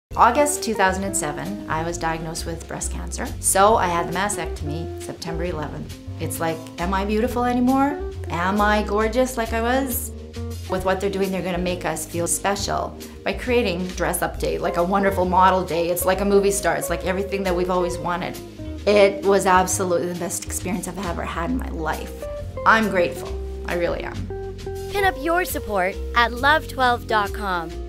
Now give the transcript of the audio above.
August 2007, I was diagnosed with breast cancer. So I had the mastectomy September 11th. It's like, am I beautiful anymore? Am I gorgeous like I was? With what they're doing, they're gonna make us feel special by creating Dress Up Day, like a wonderful model day. It's like a movie star. It's like everything that we've always wanted. It was absolutely the best experience I've ever had in my life. I'm grateful. I really am. Pin up your support at love12.com.